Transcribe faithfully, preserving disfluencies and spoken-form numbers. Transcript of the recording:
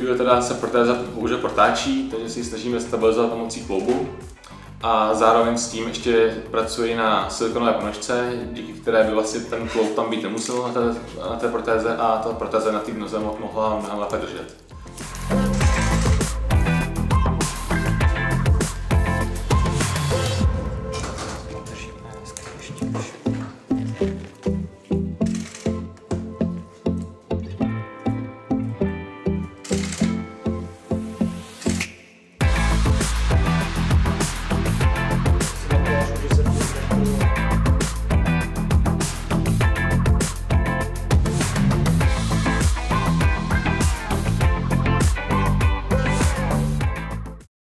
chvíli teda se protéza bohužel protáčí, takže si ji snažíme stabilizovat pomocí kloubu. A zároveň s tím ještě pracuji na silikonové ponožce, díky které by vlastně ten kloub tam být nemusel na té, na té protéze a ta protéza na té noze mohla mnohem lépe držet. Držíme ještě.